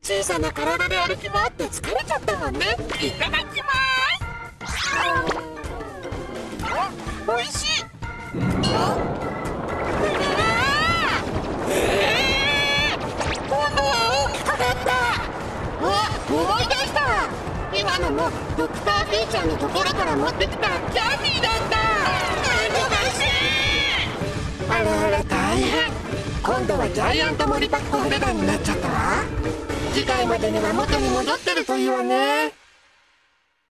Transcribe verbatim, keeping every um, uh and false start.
小さな体で歩き回って疲れちゃったもんね。いただきます。あ、おいしい。あ、えー、今度は大きくなった。あ、思い出した。今のもドクターフィーちゃんのところから持ってきたキャンディーだった。難しい。あらあら大変。今度はジャイアント森パックお値段になっちゃったわ。次回までには元に戻ってるといいわね。